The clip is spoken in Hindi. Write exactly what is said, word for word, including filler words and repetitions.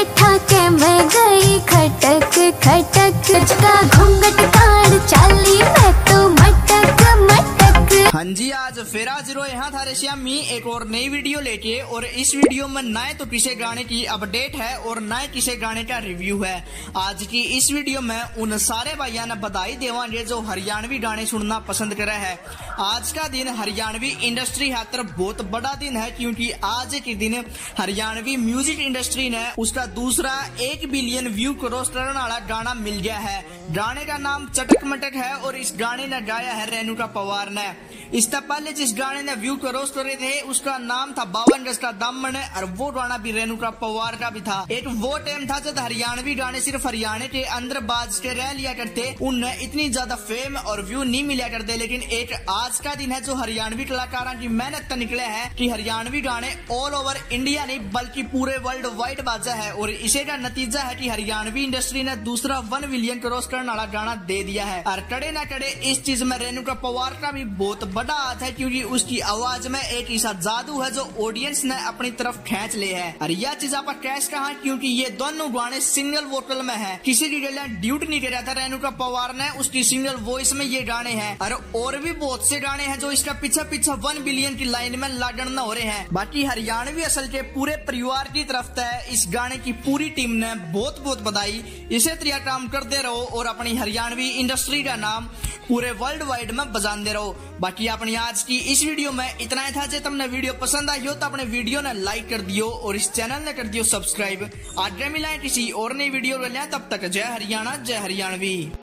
बैठा के मैं गई खटक खटक का घूंघट काट चाली मैं तो मटक मटक। हाँ जी, आज फिर हाजिर यहाँ था रेशियामी एक और नई वीडियो लेके। और इस वीडियो में नए तो किसी गाने की अपडेट है और नए किसी गाने का रिव्यू है। आज की इस वीडियो में उन सारे भाइयों ने बधाई देवांगे जो हरियाणवी गाने सुनना पसंद करे है। आज का दिन हरियाणवी इंडस्ट्री खातर बहुत बड़ा दिन है, क्योंकि आज के दिन हरियाणवी म्यूजिक इंडस्ट्री ने उसका दूसरा एक बिलियन व्यू क्रॉस करने वाला गाना मिल गया है। गाने का नाम चटक मटक है और इस गाने ने गाया है रेणुका पवार ने। इससे पहले जिस गाने ने व्यू क्रॉस करे थे उसका नाम था बावन गज का दामन, और वो गाना भी रेणुका पवार का भी था। एक वो टाइम था जब हरियाणवी गाने सिर्फ हरियाणा के अंदर बाज के रह लिया करते, उनने इतनी ज्यादा फेम और व्यू नहीं मिला करते। लेकिन एक आज का दिन है जो हरियाणवी कलाकारों की मेहनत तो निकले है कि हरियाणवी गाने ऑल ओवर इंडिया नहीं बल्कि पूरे वर्ल्ड वाइड बाजा है। और इसी का नतीजा है कि हरियाणवी इंडस्ट्री ने दूसरा वन मिलियन क्रॉस करने वाला गाना दे दिया है। और कड़े ना कड़े इस चीज में रेणुका पवार का भी बहुत बड़ा हाथ है, क्योंकि उसकी आवाज में एक ऐसा जादू है जो ऑडियंस ने अपनी तरफ खींच ले है। और यह चीज आप कैश कहा, क्योंकि ये दोनों गाने सिंगल वोकल में है, किसी की ड्यूट नहीं किया था रेणुका पवार ने, उसकी सिंगल वॉइस में ये गाने हैं। और और भी बहुत से गाने हैं जो इसका पीछे पीछे वन बिलियन की लाइन में लागण हो रहे हैं। बाकी हरियाणवी असल के पूरे परिवार की तरफ से इस गाने की पूरी टीम ने बहुत बहुत बधाई। इसे तरीका काम करते रहो और अपनी हरियाणवी इंडस्ट्री का नाम पूरे वर्ल्ड वाइड में बजाते रहो। बाकी अपनी आज की इस वीडियो में इतना ही था। जो तुमने वीडियो पसंद आई हो तो अपने वीडियो ने लाइक कर दियो और इस चैनल ने कर दियो सब्सक्राइब। आगे मिलाएं किसी और नई वीडियो में, तब तक जय हरियाणा जय हरियाणवी।